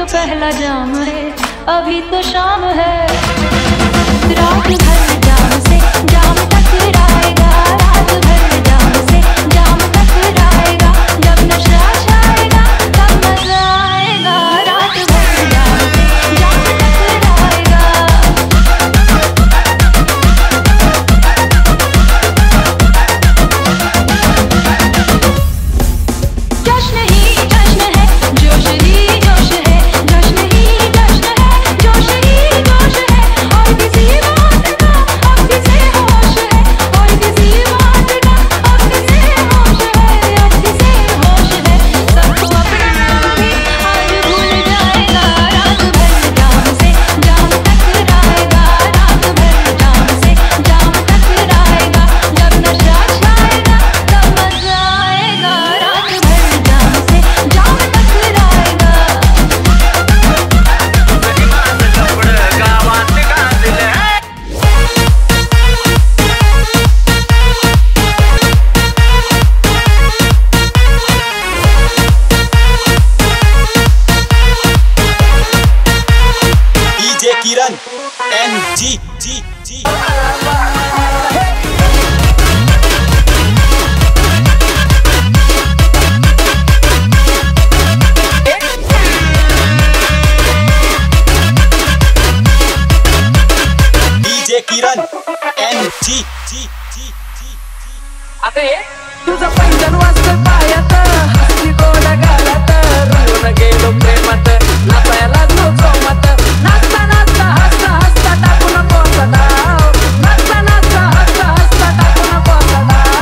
तो पहला जाम है, अभी तो शाम है। रात भर जाम से जाम टकराएगा, रात भर जाम से जाम टकराएगा। जब नशा छाएगा तब मजा आएगा, रात भर जाम से जाम टकराएगा। जश्न ही जश्न है, जोश ही जोश है, जश्न ही जश्न है, जोश ही जोश है। और किसी बात का अब किसे होश है, और किसी बात का अब किसे होश है, अब किसे होश है। सबको अपना भी आज भूल जाएगा, रात भर जाम से जाम टकराएगा, रात भर जाम से जाम टकराएगा। जब नशा छाएगा तब मजा आएगा, रात भर जाम से जाम टकराएगा। डीजे किरण NG जी। डीजे किरण NG जी। अरे तुझा पैंजण वाजतं पायात, हसली गोड गालात, रंगून गेलो प्रेमात, नाचायला लागलो जोमात. नाचता नाचता हसता हसता टाकून कोसा डाव, नाचता नाचता हसता हसता टाकून कोसा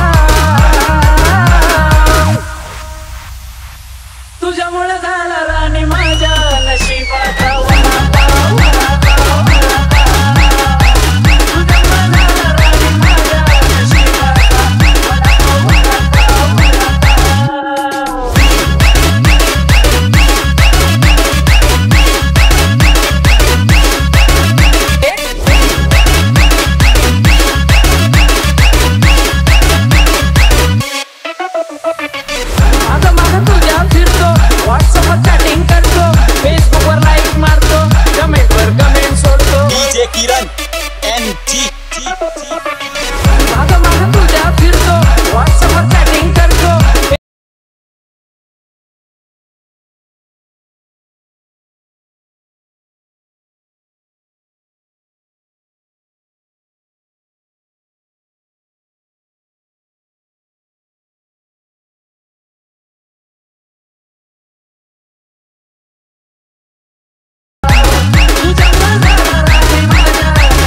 डाव. तुझ्यामुळे झाला राणी माझ्या नशिबाचा वडापाव, वडापाव, वडापाव. तुझ्यामुळे झाला राणी माझ्या नशिबाचा वडापाव, वडापाव, वडापाव. आता मागं तुझ्या फिरतो, व्हॉट्सअपवर चॅटिंग करतो, फेसबुकवर लाईक मारतो, कमेंटवर कमेंट सोडतो. डीजे किरण NG जी। आता मागं तुझ्या फिरतो, व्हॉट्सअपवर चॅटिंग करतो. तुझ्यामुळे झाला राणी माझ्या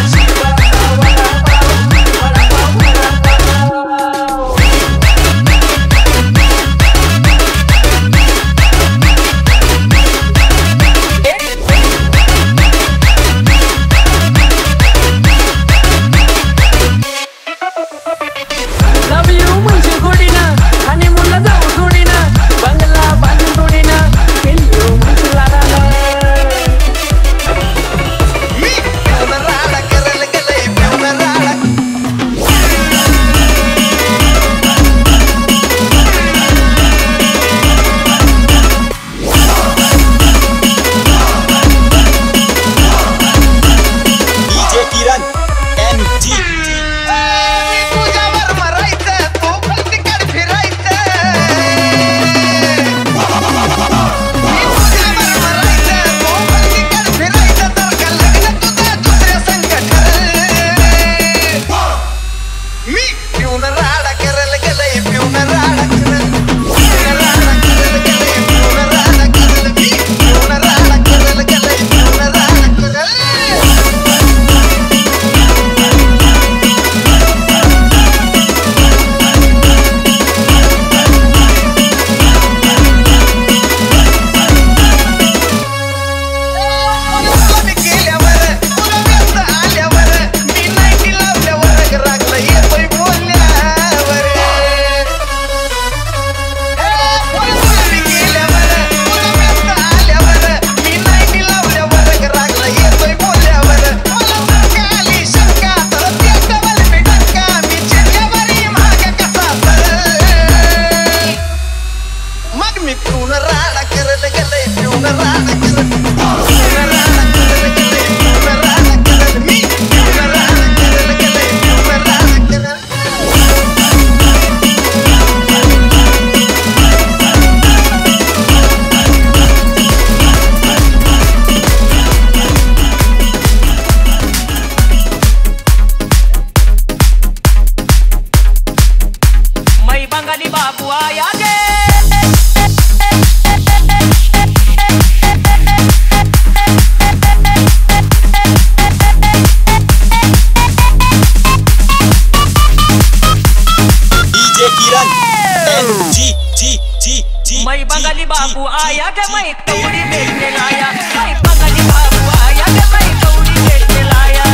गे मैं कौड़ी बेचने लाया, मैं बंगाली बाबू आया गे मैं कौड़ी बेचने लाया।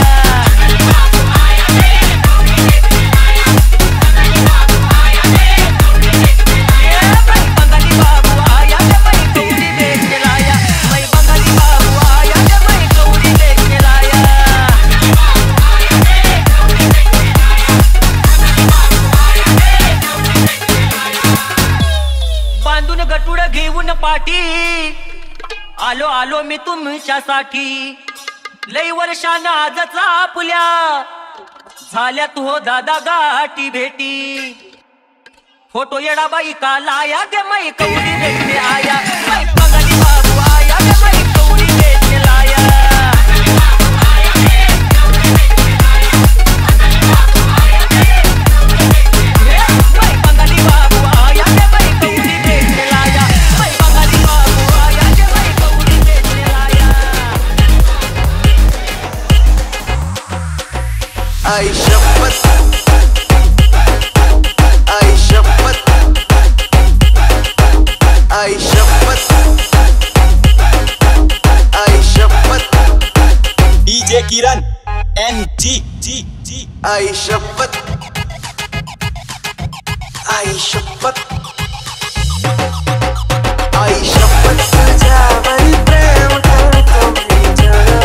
घेऊन पाठी आलो आलो मी तुमच्यासाठी, लई वर्षानं आजचा आपल्या झाल्यात हो दादा गाठी भेटी। फोटो येडाबाई का लाया गे मै कौडी बेचने आया, मै बंगाली बाबू आया गे मै कौडी बेचने लाया। आई शपथ, आई शपथ, आई शपथ, आई शपथ, डीजे किरण NT आई शपथ, आई शपथ, आई शपथ तुझ्यावरी प्रेम करतो मी जरा।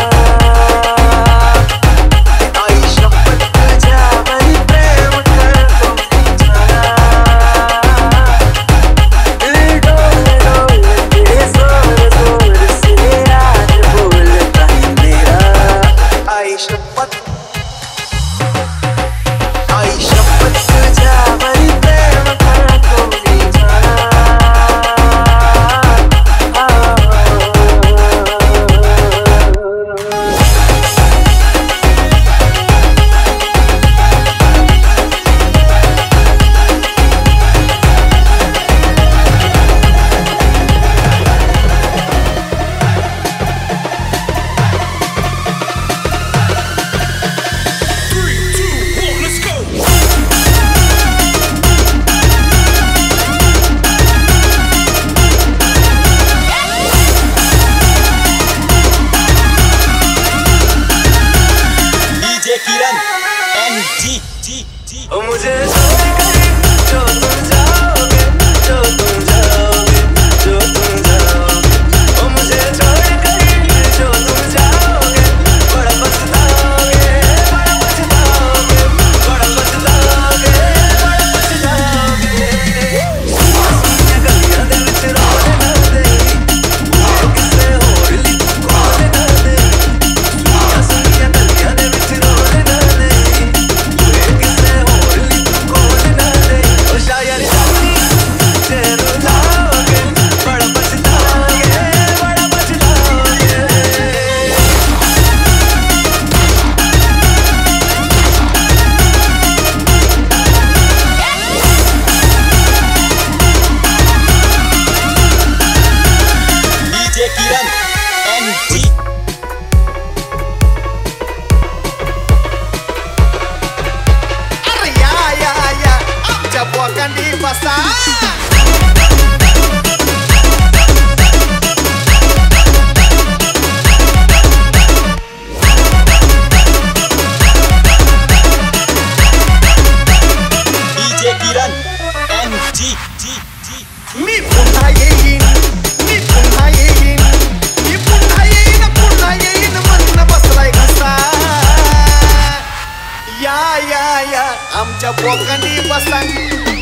मुझे छोड़कर जो तुम जाओगे, जो तुम जाओगे, जो तुम जाओगे, ओ मुझे छोड़कर जो तुम जाओगे, बड़ा पछताओगे, बड़ा पछताओगे, बड़ा पछताओगे, बड़ा पछताओगे। सुनिया गलियां दे विच रोने ना दे, किसे होर ली खोने ना दे। सुनिया गलियां दे विच रोने ना दे, शायर जानी तेरू लाओगे, बड़ा पछताओगे, बड़ा पछताओगे। DJ Kiran NT Bukan di pasar. DJ Kiran NT Mi punha yein, mi punha yein, mi punha yein, manna basray घसा. या आमच्या बोकांनी बसा.